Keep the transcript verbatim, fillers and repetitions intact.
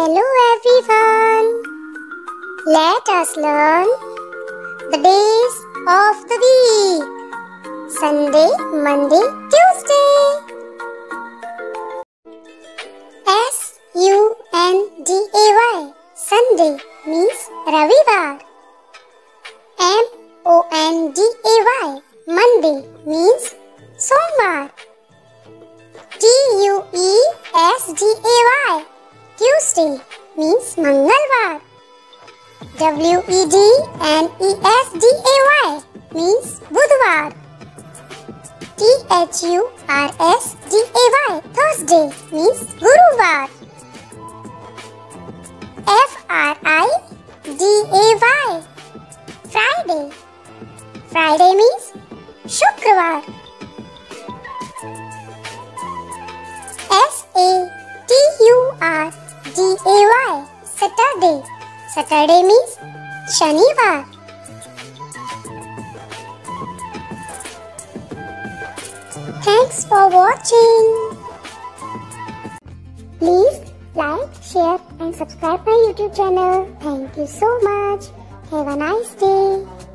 Hello everyone. Let us learn the days of the week. Sunday, Monday, Tuesday. S U N D A Y. Sunday means Ravivar. M O N D A Y. Monday means Somvar. T U E S D A Y. Tuesday means Mangalvar. W E D N E S D A Y means Budhvar. T H U R S D A Y. Thursday means Guruvar. F R I D A Y. Friday. Friday means Shukrar. S A T U R D A Y. Saturday. Saturday means Shanivar. Thanks for watching. Please like, share and subscribe my YouTube channel. Thank you so much. Have a nice day.